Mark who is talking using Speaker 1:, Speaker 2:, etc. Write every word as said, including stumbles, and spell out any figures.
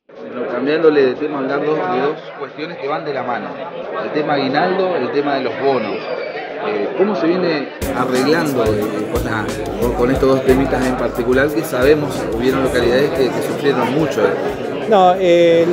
Speaker 1: Bueno, cambiándole de tema, hablando de dos cuestiones que van de la mano. El tema aguinaldo, el tema de los bonos. Eh, ¿Cómo se viene arreglando eh, con, la- con- con estos dos temitas en particular que sabemos, hubieron localidades que, que sufrieron mucho esto?
Speaker 2: No, eh,